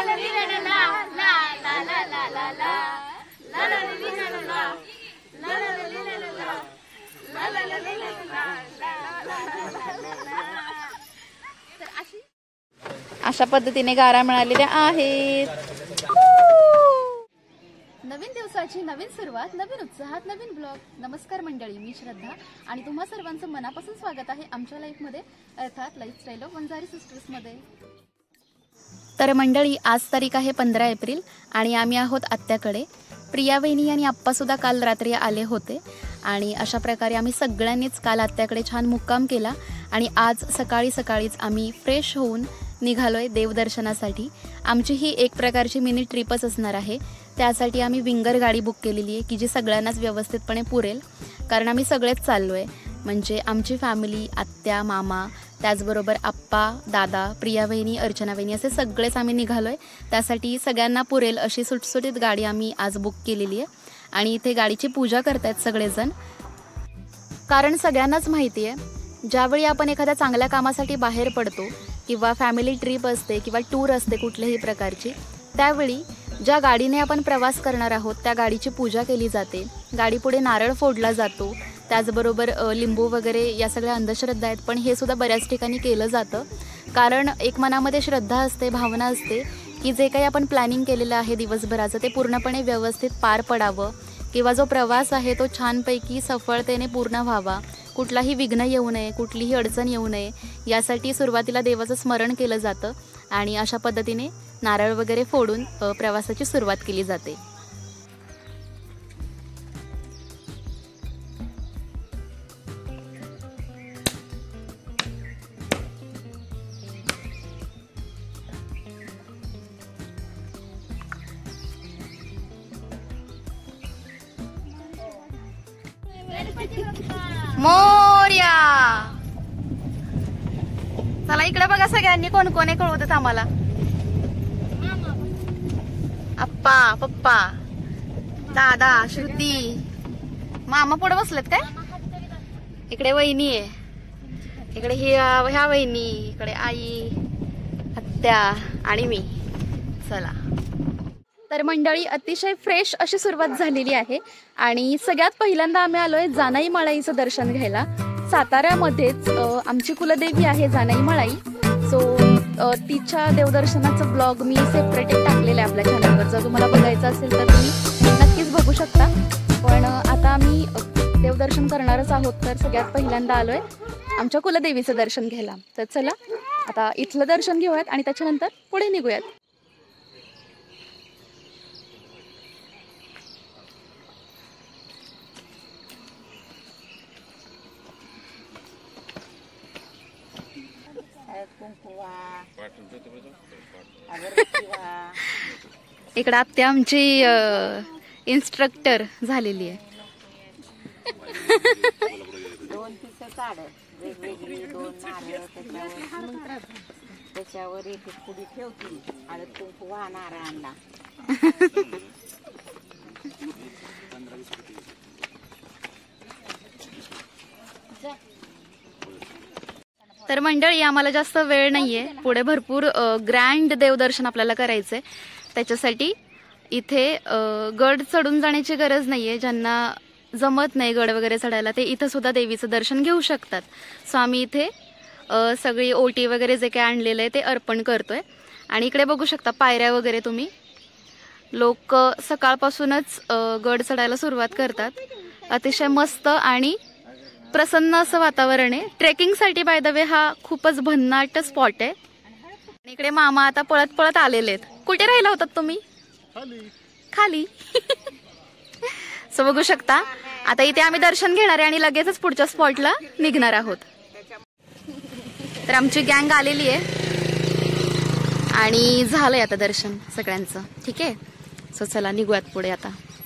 अशा पद्धतीने गारा मिळालेल्या आहेत. नवीन दिवसाची नवीन सुरुवात, नवीन उत्साहात, नवीन ब्लॉग. नमस्कार मंडळी, मी श्रद्धा आणि तुम्हा सर्वांचं मनापासून स्वागत आहे आमच्या लाईफमध्ये, अर्थात लाईफस्टाईल ऑफ वंजारी सिस्टर्स मध्ये. तर मंडळी, आज तारीख आहे 15 एप्रिल आणि आम्ही आहोत आत्याकडे. प्रिया वहिनी आणि आप्पा सुद्धा काल रात्री आले होते आणि अशा प्रकारे आम्ही सगळ्यांनीच काल आत्याकडे छान मुक्काम केला आणि आज सकाळीच आम्ही फ्रेश होऊन निघालोय देवदर्शनासाठी. आमची ही एक प्रकारची मिनी ट्रिपच असणार आहे. त्यासाठी आम्ही विंगर गाडी बुक केलेली आहे की जी सगळ्यांनाच व्यवस्थितपणे पुरेल, कारण आम्ही सगळेच चाललो आहे. म्हणजे आमची फॅमिली, आत्या, मामा, त्याचबरोबर आप्पा, दादा, प्रिया वहिनी, अर्चना वहिनी असे सगळेच आम्ही निघालो आहे. त्यासाठी सगळ्यांना पुरेल अशी सुटसुटीत गाडी आम्ही आज बुक केलेली आहे. आणि इथे गाडीची पूजा करतायत सगळेजण, कारण सगळ्यांनाच माहिती आहे ज्यावेळी आपण एखाद्या चांगल्या कामासाठी बाहेर पडतो किंवा फॅमिली ट्रिप असते किंवा टूर असते कुठल्याही प्रकारची, त्यावेळी ज्या गाडीने आपण प्रवास करणार आहोत त्या गाडीची पूजा केली जाते. गाडीपुढे नारळ फोडला जातो, त्याचबरोबर लिंबू वगैरे या सगळ्या अंधश्रद्धा आहेत, पण हे सुद्धा बऱ्याच ठिकाणी केलं जातं. कारण एक मनामध्ये श्रद्धा असते, भावना असते की जे काही आपण प्लॅनिंग केलेलं आहे दिवसभराचं ते पूर्णपणे व्यवस्थित पार पडावं किंवा जो प्रवास आहे तो छानपैकी सफळतेने पूर्ण व्हावा, कुठलाही विघ्न येऊ नये, कुठलीही अडचण येऊ नये, यासाठी सुरुवातीला देवाचं स्मरण केलं जातं आणि अशा पद्धतीने नारळ वगैरे फोडून प्रवासाची सुरुवात केली जाते. मोर्या, चला इकडे बघा सगळ्यांनी कोण कोण आहे कळवतात आम्हाला. आप्पा, पप्पा, दादा, श्रुती, मामा पुढे बसलेत काय. इकडे वहिनी आहे, इकडे ह्या वहिनी, इकडे आई, आत्या आणि मी. चला तर मंडळी, अतिशय फ्रेश अशी सुरुवात झालेली आहे आणि सगळ्यात पहिल्यांदा आम्ही आलोय जानाई माळाईचं दर्शन घ्यायला. साताऱ्यामध्येच आमची कुलदेवी आहे जानाई माळाई. सो तिच्या देवदर्शनाचं ब्लॉग मी सेपरेट टाकलेलं आहे आपल्या चॅनलवर. जर तुम्हाला बघायचं असेल तर तुम्ही नक्कीच बघू शकता. पण आता आम्ही देवदर्शन करणारच आहोत, तर सगळ्यात पहिल्यांदा आलोय आमच्या कुलदेवीचं दर्शन घ्यायला. तर चला आता इथलं दर्शन घेऊयात आणि त्याच्यानंतर पुढे निघूयात. इकडे आत्या आमची इन्स्ट्रक्टर झालेली आहे. दोन पिसं काढ, वेगवेगळी 2 नारळ त्याच्यावर एक पुडी ठेवतील, हळद कुंकू वाहणार आणला. तर मंडळी, आम्हाला जास्त वेळ नाहीये, पुढे भरपूर ग्रँड देवदर्शन आपल्याला करायचंय. त्याच्यासाठी इथे गड चढून जाण्याची गरज नाहीये. ज्यांना जमत नाही गड वगैरे चढायला ते इथं सुद्धा देवीचं दर्शन घेऊ शकतात. सो आम्ही इथे सगळी ओटी वगैरे जे काही आणलेलं आहे ते अर्पण करतोय. आणि इकडे बघू शकता पायऱ्या वगैरे तुम्ही. लोक सकाळपासूनच गड चढायला सुरुवात करतात. अतिशय मस्त आणि प्रसन्न असं वातावरण आहे. ट्रेकिंगसाठी बाय द वे हा खूपच भन्नाट स्पॉट आहे. आणि इकडे मामा आता पळत पळत आलेले आहेत. कुठे राहिला होतात तुम्ही? खाली. सो बघू शकता आता इथे आम्ही दर्शन घेणार आहे आणि लगेचच पुढच्या स्पॉटला निघणार आहोत. तर आमची गँग आलेली आहे आणि झालंय आता दर्शन सगळ्यांचं. ठीक आहे, सो चला निघूयात पुढे आता.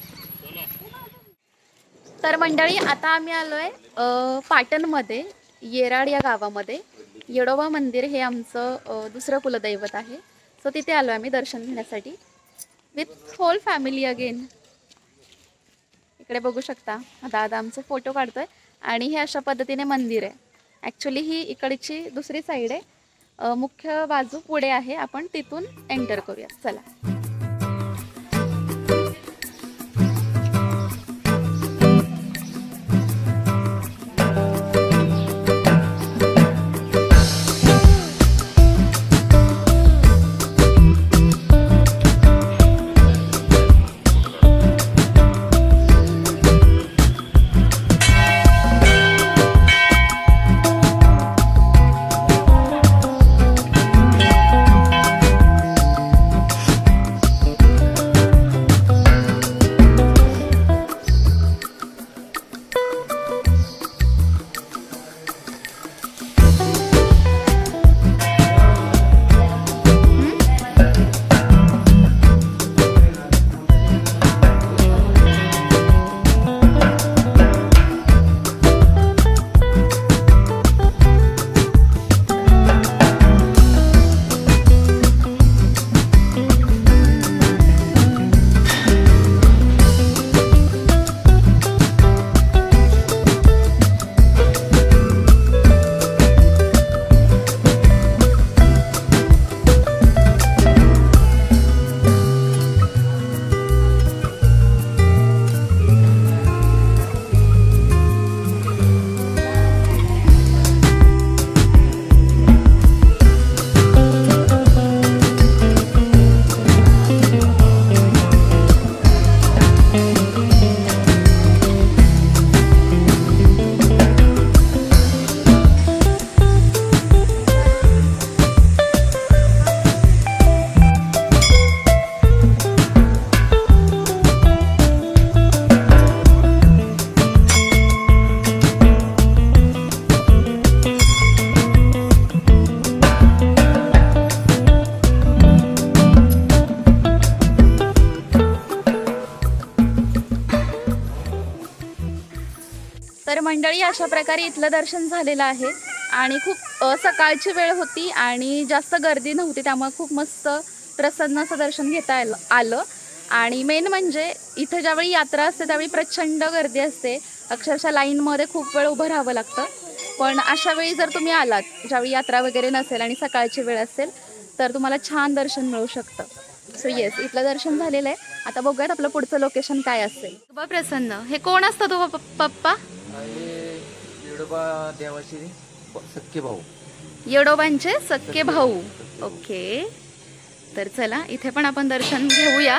तर मंडळी, आता आम्ही आलोय पाटणमध्ये येराड या गावामध्ये. येडोबा मंदिर हे आमचं दुसरं कुलदैवत आहे. सो तिथे आलो आम्ही दर्शन घेण्यासाठी विथ होल फॅमिली अगेन. इकडे बघू शकता दादा आमचे फोटो काढतोय आणि हे अशा पद्धतीने मंदिर आहे. ॲक्च्युली ही इकडची दुसरी साईड आहे मुख्य बाजू पुढे आहे, आपण तिथून एंटर करूया. चला. तर मंडळी अशा प्रकारे इथलं दर्शन झालेलं आहे आणि खूप सकाळची वेळ होती आणि जास्त गर्दी नव्हती, त्यामुळे खूप मस्त प्रसन्न असं दर्शन घेता आलं. आणि मेन म्हणजे इथे ज्यावेळी यात्रा असते त्यावेळी प्रचंड गर्दी असते, अक्षरशः लाईनमध्ये खूप वेळ उभं राहावं लागतं. पण अशा वेळी जर तुम्ही आलात ज्यावेळी यात्रा वगैरे नसेल आणि सकाळची वेळ असेल तर तुम्हाला छान दर्शन मिळू शकतं. सो येस, इथलं दर्शन झालेलं आहे. आता बघूयात आपलं पुढचं लोकेशन काय असेल. तुबा प्रसन्न, हे कोण असतं तो पप्पा? येडोबा देवाचे सख्खे भाऊ. येडोबांचे सख्खे भाऊ. ओके, तर चला इथे पण आपण दर्शन घेऊया.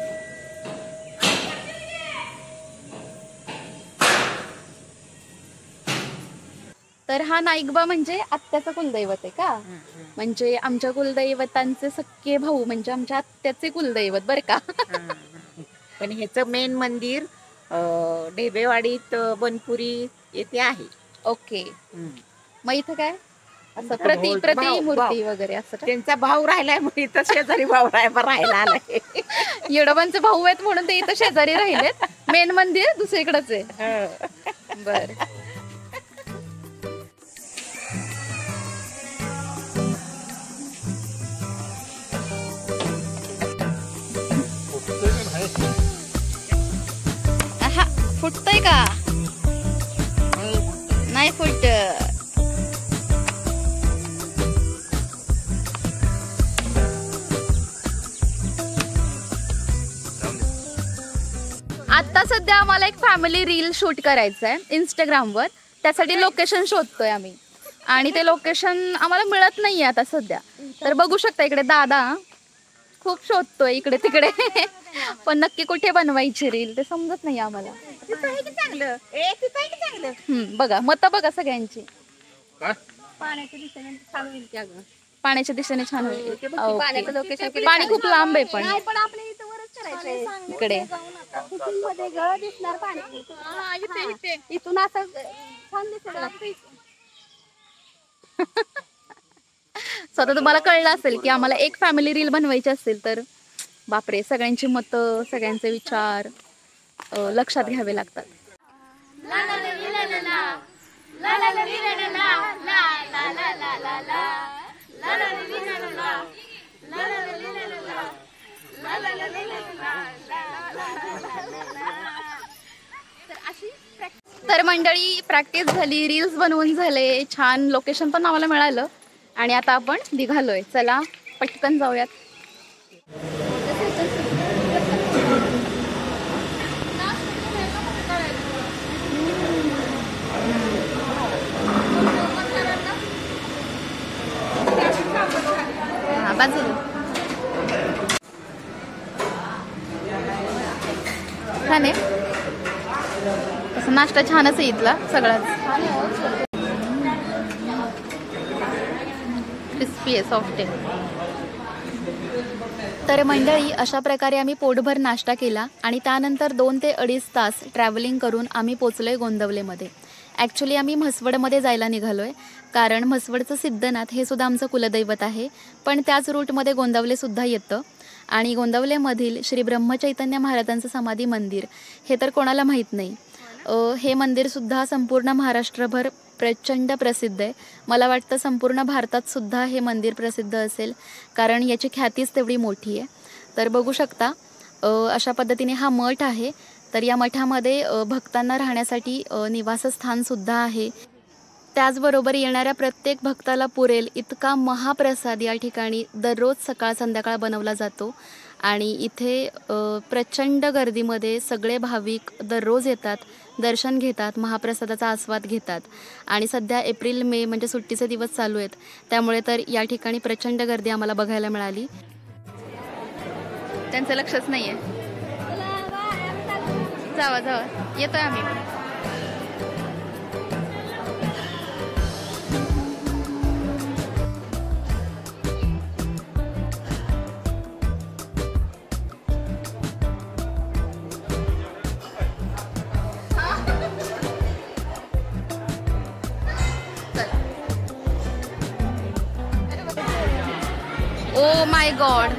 तर हा नाईकबा म्हणजे आत्याचं कुलदैवत आहे का? म्हणजे आमच्या कुलदैवतांचे सख्खे भाऊ म्हणजे आमच्या आत्याचे कुलदैवत बर का. पण ह्याचं मेन मंदिर ढेबेवाडीत बनपुरी येथे आहे. ओके, मग इथं काय असं प्रति मूर्ती वगैरे असं? त्यांचा भाऊ राहिलाय म्हणून इथं शेजारी भाऊ राहायला आलाय. येडोबांचे भाऊ आहेत म्हणून ते इथं शेजारी राहिलेत. मेन मंदिर दुसरीकडेच आहे. बर, फुटतय का? नाही फुट. आता सध्या आम्हाला एक फॅमिली रील शूट करायचं आहे इंस्टाग्रामवर, त्यासाठी लोकेशन शोधतोय आम्ही आणि ते लोकेशन आम्हाला मिळत नाहीये आता सध्या. तर बघू शकता इकडे दादा खूप शोधतोय इकडे तिकडे, पण नक्की कुठे बनवायची रील ते समजत नाही आम्हाला. बघा मत बघा सगळ्यांची. पाण्याच्या दिशेने छान होईल. पाणी खूप लांब आहे पण इकडे इथून असं छान दिसत. स्वतः तुम्हाला कळलं असेल की आम्हाला एक फॅमिली रील बनवायची असेल तर बापरे, सगळ्यांची मतं सगळ्यांचे विचार लक्षात घ्यावे लागतात. तर मंडळी प्रॅक्टिस झाली, रील्स बनवून झाले, छान लोकेशन पण आम्हाला मिळालं आणि आता आपण निघालोय. चला पटकन जाऊयात. बाजूला छान आहे. तसं नाश्ता छानच आहे इथला सगळाच. क्रिस्पी आहे, सॉफ्ट आहे. तर मंडळी अशा प्रकारे आम्ही पोटभर नाश्ता केला आणि त्यानंतर 2 ते 2.5 तास ट्रॅव्हलिंग करून आम्ही पोचलोय गोंदवलेमध्ये. ॲक्च्युली आम्ही म्हसवडमध्ये जायला निघालोय कारण म्हसवडचं सिद्धनाथ हे सुद्धा आमचं कुलदैवत आहे. पण त्याच रूटमध्ये गोंदवलेसुद्धा येतं आणि गोंदवलेमधील श्री ब्रह्मचैतन्य महाराजांचं समाधी मंदिर हे तर कोणाला माहीत नाही. हे मंदिरसुद्धा संपूर्ण महाराष्ट्रभर प्रचंड प्रसिद्ध आहे. मला वाटतं संपूर्ण भारतातसुद्धा हे मंदिर प्रसिद्ध असेल कारण याची ख्यातीच तेवढी मोठी आहे. तर बघू शकता अशा पद्धतीने हा मठ आहे. तर या मठामध्ये भक्तांना राहण्यासाठी निवासस्थानसुद्धा आहे. त्याचबरोबर येणाऱ्या प्रत्येक भक्ताला पुरेल इतका महाप्रसाद या ठिकाणी दररोज सकाळ संध्याकाळ बनवला जातो आणि इथे प्रचंड गर्दीमध्ये सगळे भाविक दररोज येतात, दर्शन घेतात, महाप्रसादाचा आस्वाद घेतात. आणि सध्या एप्रिल मे म्हणजे सुट्टीचे दिवस चालू आहेत त्यामुळे तर या ठिकाणी प्रचंड गर्दी आम्हाला बघायला मिळाली. त्यांचं लक्षच नाही आहे. जावा जावा, येतोय आम्ही. Oh my God,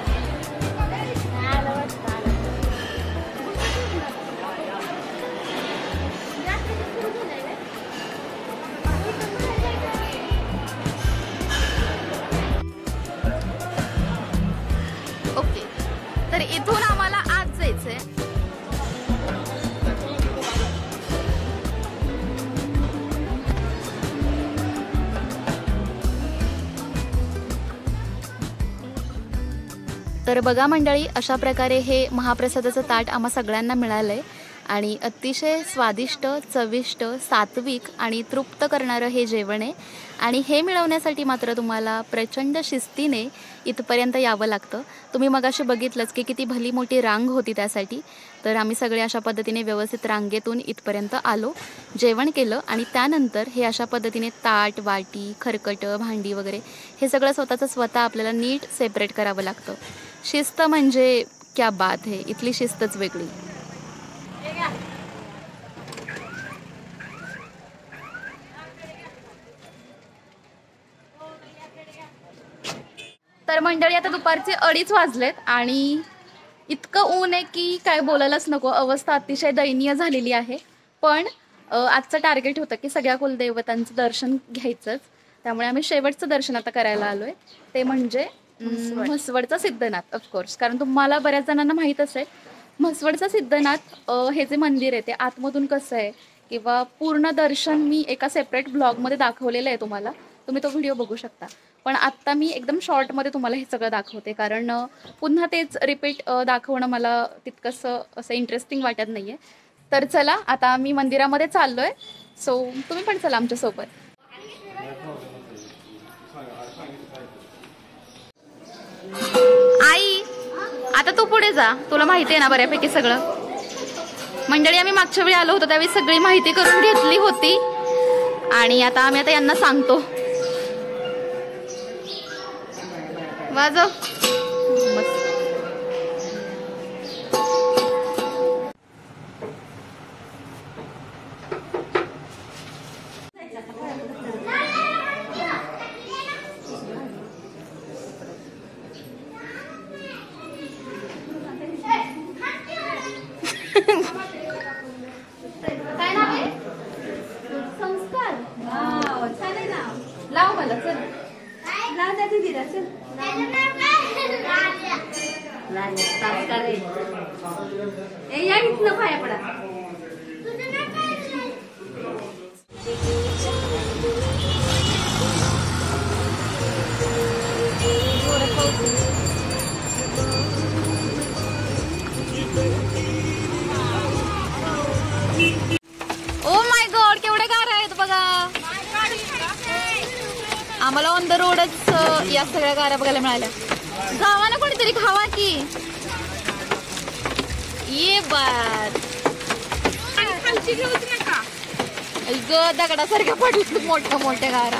okay. तर इथून आम्हाला आज जायचंय. तर बघा मंडळी, अशा प्रकारे हे महाप्रसादाचं ताट आम्हा सगळ्यांना मिळालं आहे आणि अतिशय स्वादिष्ट, चविष्ट, सात्विक आणि तृप्त करणारं हे जेवण आहे. आणि हे मिळवण्यासाठी मात्र तुम्हाला प्रचंड शिस्तीने इथपर्यंत यावं लागतं. तुम्ही मगाशी बघितलंच की किती भली मोठी रांग होती त्यासाठी. तर आम्ही सगळे अशा पद्धतीने व्यवस्थित रांगेतून इथपर्यंत आलो, जेवण केलं आणि त्यानंतर हे अशा पद्धतीने ताट, वाटी, खरकटं, भांडी वगैरे हे सगळं स्वतः आपल्याला नीट सेपरेट करावं लागतं. शिस्त म्हणजे क्या बात है, इथली शिस्तच वेगळी. तर मंडळी आता दुपारचे 2:30 वाजलेत आणि इतकं ऊन आहे की काय बोलायलाच नको. अवस्था अतिशय दयनीय झालेली आहे. पण आजचं टार्गेट होतं की सगळ्या कुलदैवतांचं दर्शन घ्यायचंच. त्यामुळे आम्ही शेवटचं दर्शन आता करायला आलोय, ते म्हणजे म्हसवडचा सिद्धनाथ. ऑफकोर्स, कारण तुम्हाला बऱ्याच जणांना माहीत असेल म्हसवडचा सिद्धनाथ हे जे मंदिर आहे ते आतमधून कसं आहे किंवा पूर्ण दर्शन मी एका सेपरेट ब्लॉगमध्ये दाखवलेलं आहे तुम्हाला. तुम्ही तो व्हिडिओ बघू शकता. पण आत्ता मी एकदम शॉर्टमध्ये तुम्हाला हे सगळं दाखवते कारण पुन्हा तेच रिपीट दाखवणं मला तितकंसं असं इंटरेस्टिंग वाटत नाही आहे. तर चला आता मी मंदिरामध्ये चाललो आहे. सो तुम्ही पण चला आमच्यासोबत. आई आता तू पुढे जा, तुला माहिती आहे ना बऱ्यापैकी सगळं. मंडळी आम्ही मागच्या वेळी आलो होतो त्यावेळी सगळी माहिती करून घेतली होती आणि आता आम्ही आता यांना सांगतो. वाजव मस्त. काय नाव आहे? संस्कार. छान आहे ना. लाव मला, चल लाव त्या दीदीला, चल. या इथनं पाया पडा. रोडच या सगळ्या गारा बघायला मिळाल्या. जावा ना कोणीतरी खावा की. ये बात ग दगडासारख्या पडल्या मोठ्या मोठ्या गारा.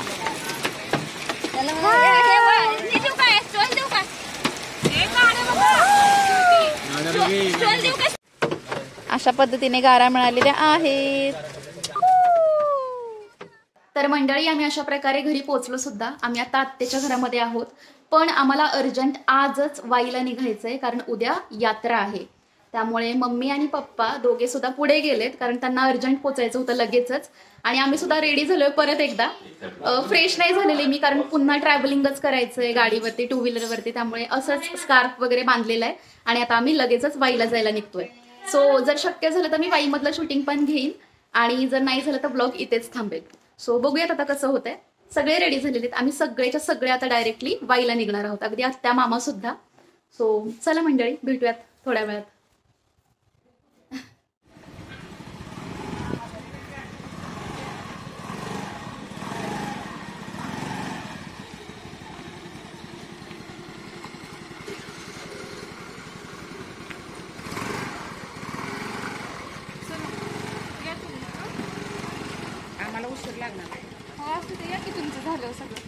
अशा पद्धतीने गारा मिळालेल्या आहेत. तर मंडळी आम्ही अशा प्रकारे घरी पोहोचलो सुद्धा. आम्ही आता आत्याच्या घरामध्ये आहोत, पण आम्हाला अर्जंट आजच वाईला निघायचंय कारण उद्या यात्रा आहे. त्यामुळे मम्मी आणि पप्पा दोघे सुद्धा पुढे गेलेत कारण त्यांना अर्जंट पोचायचं होतं लगेचच. आणि आम्ही सुद्धा रेडी झालोय परत एकदा. फ्रेश नाही झालेली मी कारण पुन्हा ट्रॅव्हलिंगच करायचंय गाडीवरती, टू व्हीलरवरती. त्यामुळे असंच स्कार्फ वगैरे बांधलेला आहे आणि आता आम्ही लगेचच वाईला जायला निघतोय. सो जर शक्य झालं तर मी वाईमधलं शूटिंग पण घेईन आणि जर नाही झालं तर ब्लॉग इथेच थांबेल. सो बघूयात आता कसं होतंय. सगळे रेडी झालेले आहेत. आम्ही सगळेच्या सगळे आता डायरेक्टली वाईला निघणार आहोत, अगदी आत्या मामा सुद्धा. सो चला मंडळी, भेटूयात थोड्या वेळात. आम्हाला उशीर लागणार. हो असं ते या की तुमचं झालं सगळं.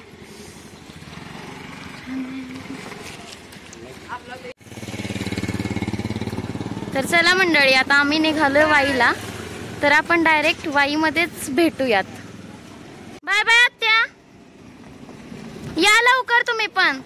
तर चला मंडळी, आता आम्ही निघालोय वाईला. तर आपण डायरेक्ट वाईमध्येच भेटूयात. बाय बाय आत्या, या लवकर तुम्ही पण.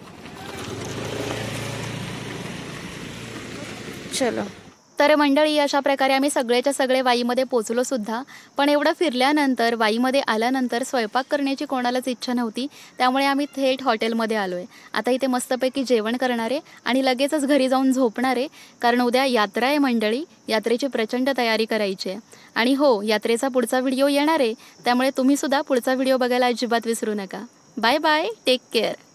चलो. तर मंडळी अशा प्रकारे आम्ही सगळेच्या सगळे वाईमध्ये पोचलो सुद्धा. पण एवढं फिरल्यानंतर वाईमध्ये आल्यानंतर स्वयंपाक करण्याची कोणालाच इच्छा नव्हती. त्यामुळे आम्ही थेट हॉटेलमध्ये आलोय. आता इथे मस्तपैकी जेवण करणार आहे आणि लगेचच घरी जाऊन झोपणार आहे कारण उद्या यात्रा आहे मंडळी. यात्रेची प्रचंड तयारी करायची आहे. आणि हो, यात्रेचा पुढचा व्हिडिओ येणार आहे, त्यामुळे तुम्ही सुद्धा पुढचा व्हिडिओ बघायला अजिबात विसरू नका. Bye bye, take care.